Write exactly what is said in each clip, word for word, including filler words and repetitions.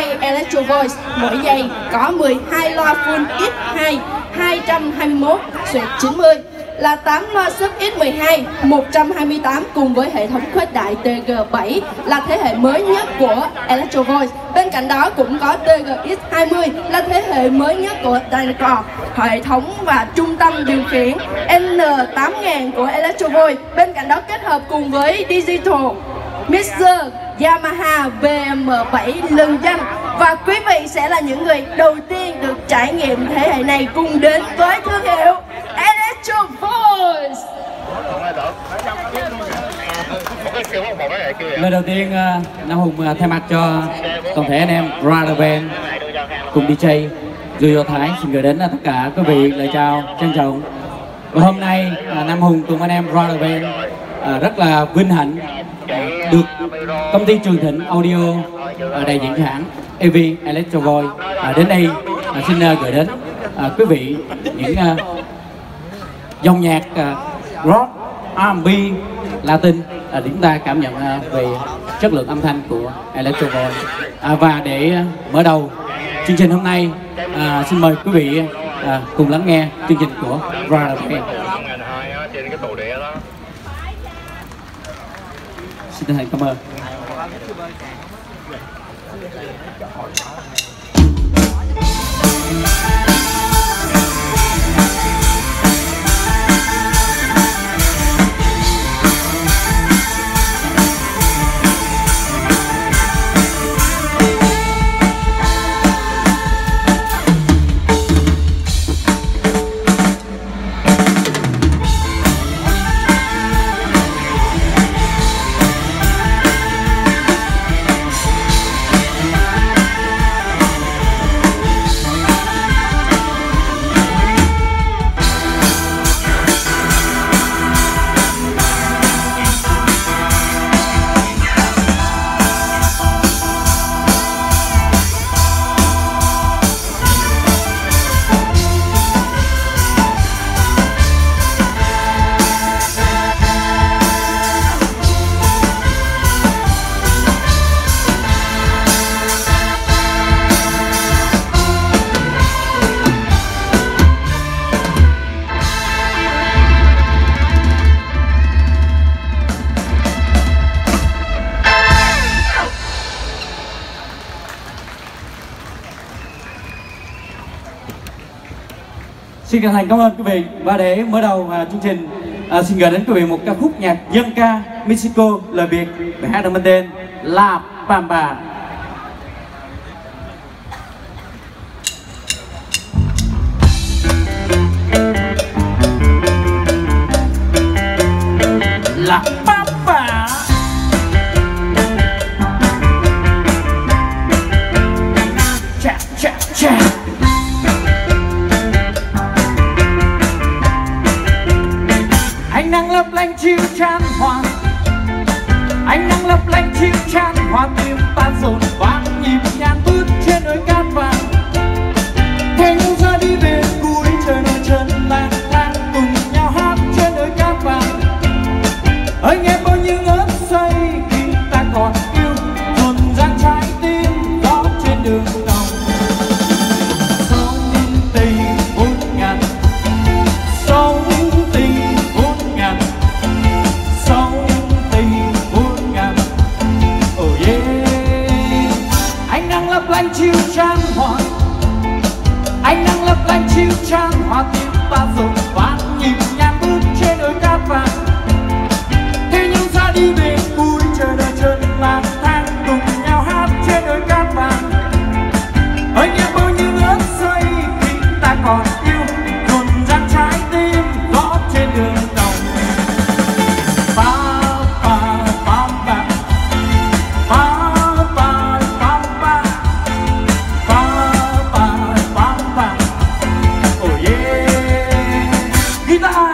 hai Electro Voice, mỗi giây có mười hai loa full X hai hai trăm hai mươi mốt chín mươi, là tám loa sub X mười hai một trăm hai mươi tám cùng với hệ thống khuếch đại T G bảy là thế hệ mới nhất của Electro Voice. Bên cạnh đó cũng có T G X hai mươi là thế hệ mới nhất của Dynacore. Hệ thống và trung tâm điều khiển N tám nghìn của Electro Voice. Bên cạnh đó kết hợp cùng với Digital Mixer Yamaha V M bảy lừng danh. Và quý vị sẽ là những người đầu tiên được trải nghiệm thế hệ này cùng đến với thương hiệu Electro Voice. Lời đầu tiên Nam Hùng thay mặt cho toàn thể anh em Brother Band cùng đi jay Yoyo Thái xin gửi đến tất cả quý vị lời chào trân trọng. Và hôm nay Nam Hùng cùng anh em Brother Band rất là vinh hạnh được công ty Trường Thịnh Audio đại diện cho hãng a vê Electro Voice đến đây xin gửi đến quý vị những dòng nhạc rock, R and B, Latin để chúng ta cảm nhận về chất lượng âm thanh của Electro Voice. À, và để mở đầu chương trình hôm nay, à, xin mời quý vị à, cùng lắng nghe chương trình của Brother Band. Xin chân thành cảm ơn. Xin chân thành cảm ơn quý vị. Và để mở đầu uh, chương trình, uh, xin gửi đến quý vị một ca khúc nhạc dân ca Mexico, lời Việt, bài hát được mang tên La Pampa. La Pampa. Cha cha cha. Ánh nắng lấp lánh chiếu chan hoa, ánh nắng lấp lánh chiếu chan hoa, tim ta rộn vang nhịp nhàng bước trên đôi cát vàng. Thế nhưng giờ đi về cuối trời nổi chân lang thang cùng nhau hát trên đôi cát vàng. Anh em bao nhiêu ngỡ say khi ta còn yêu, dồn dàng trái tim gió trên đường tàu. Sống tình bốn ngàn, sống chiếu chan hoa, ánh nắng lấp lánh chiếu chan hoa, tim ta rộn vang nhịp nhàng bước trên đôi cát vàng. Thế nhưng ra đi về cuối trời đợi chân lang thang cùng nhau hát trên đôi cát vàng. Anh em bao nhiêu ngỡ say khi ta còn yêu, dồn dàng trái tim gõ trên đường tàu. Pa pa pa pa pa. Guitar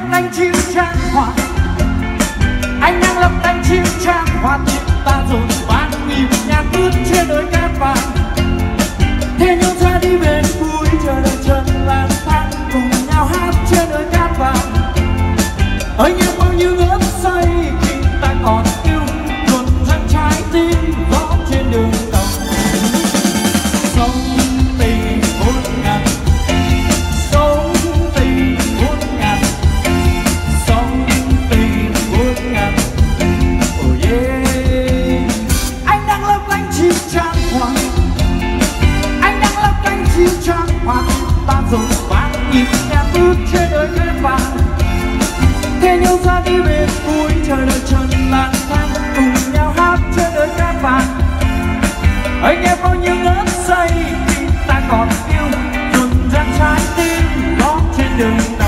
lấp lánh chiếu trang hoa, ánh nắng lấp lánh chiếu trang hoa, tim ta dồn vang nhịp nhạc bước trên đôi cát vàng. Thế nhau ra đi bên cuối chờ đợi chân lang thang, cùng nhau hát trên đôi cát vàng. Anh em bao nhiêu ước say khi ta còn yêu, tuần răng trái tim gió trên đường tàu. Sống tình hôn ngàn, sống tình hôn ngàn, sống tình hôn ngàn. Oh yeah. Anh đang lấp lánh chiếc trang hoàng, anh đang lấp lánh chiếc trang hoàng, ta dồn vang nhịp nhàng bước trên đôi cát vàng. Thế nhau ra đi bên cuối chờ đợi chân lang thang, cùng nhau hát trên đôi cát vàng. Anh em bao nhiêu ngất say khi ta còn yêu, dồn dang trái tim gió trên đường tàu.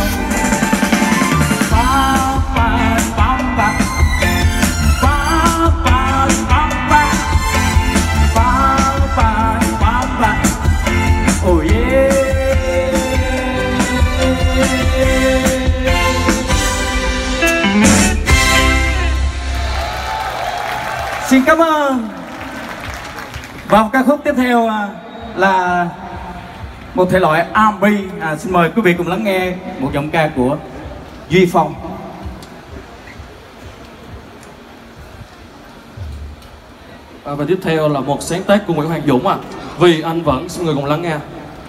Ba ba ba ba ba ba ba ba ba ba ba ba. Oh yeah. Xin cảm ơn. Và ca khúc tiếp theo là một thể loại R and B. À, xin mời quý vị cùng lắng nghe một giọng ca của Duy Phong. À, và tiếp theo là một sáng tác của Nguyễn Hoàng Dũng à, Vì Anh Vẫn. Xin mời cùng lắng nghe.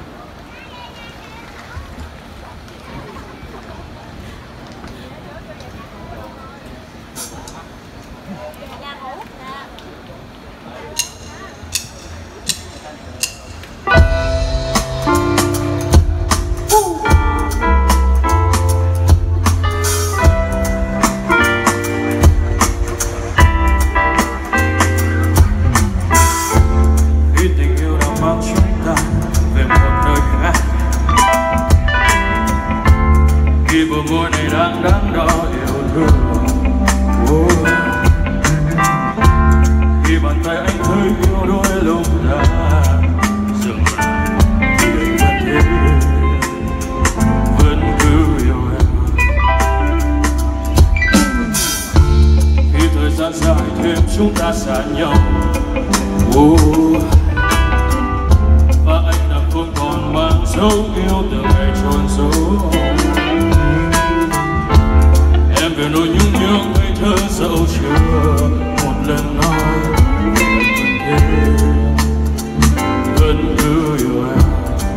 Chúng ta xa nhau, oh. Và anh đã không còn mang dấu yêu từ ngày tròn dấu. Em về nỗi nhung nhớ ngây thơ dẫu chưa một lần nói vẫn cứ yêu em.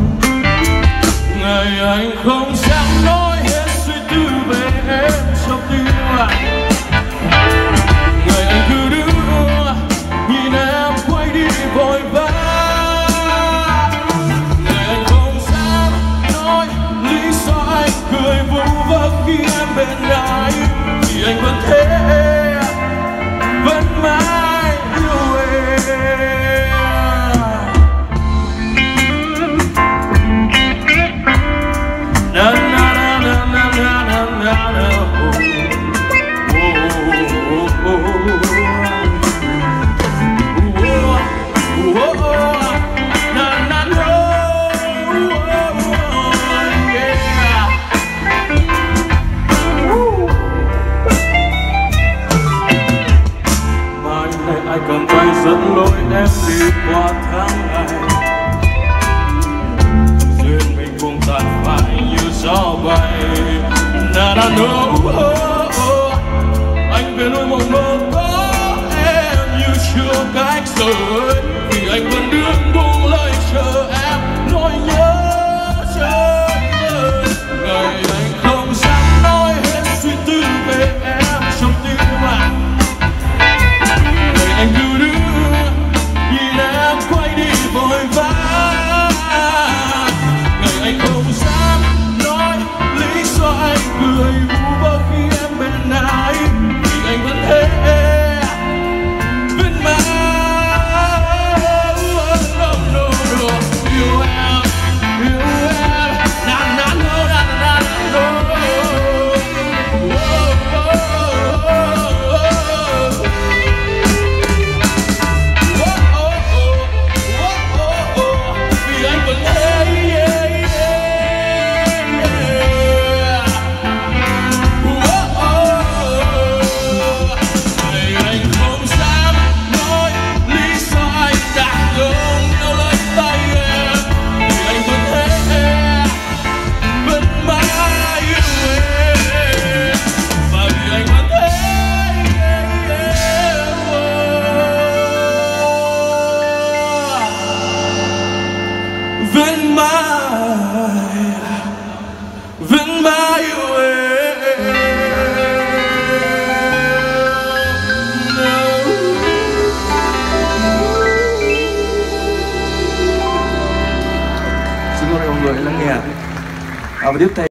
Ngày anh không dám nói hết suy tư về em trong tim anh. Ngày anh cứ đứng nhìn em quay đi vội vã. Ngày anh không dám nói lý do anh cười vu vơ khi em bên ai. Vì anh vẫn thế, vẫn mãi yêu em. Na na na na na na na na. Cầm tay dẫn lối em đi qua tháng ngày. Duyên mình cùng tàn phai như gió bay. Na na no, oh, oh. Anh về nỗi mộng mơ có em như chưa cách rời. Vì anh vẫn đứng buông lời chờ em, nỗi nhớ chờ nhớ. Ngày anh không dám nói hết suy tư về em trong tim anh. Anh cứ đứng nhìn em quay đi vội vã. Ngày anh không dám nói lý do anh cười vu vơ khi em bên ai. Vì anh vẫn thế, vẫn mãi. chúng tôi là một người lắng nghe. À, và tiếp theo